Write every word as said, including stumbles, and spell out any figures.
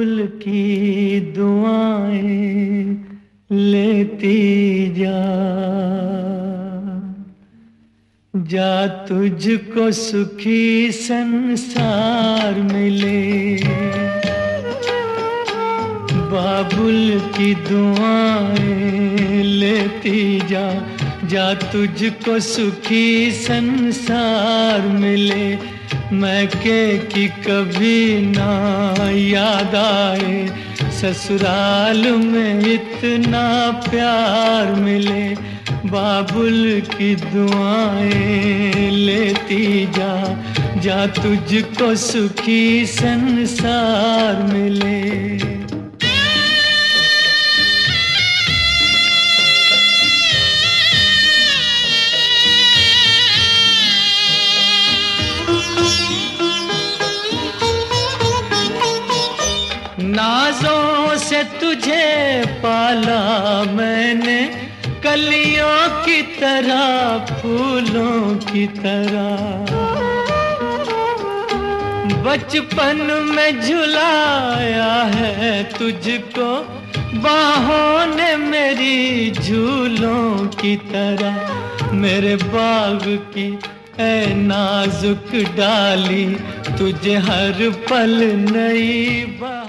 बाबुल की दुआएं लेती जा, जा तुझको सुखी संसार मिले। बाबुल की दुआएं लेती जा, जा तुझको सुखी संसार मिले। मैं के कि कभी ना याद आए, ससुराल में इतना प्यार मिले। बाबुल की दुआएं लेती जा, जा तुझको सुखी संसार मिले। नाज़ों से तुझे पाला मैंने, कलियों की तरह फूलों की तरह। बचपन में झुलाया है तुझको बाहों ने मेरी झूलों की तरह। मेरे बाग की ऐ नाजुक डाली, तुझे हर पल नई बात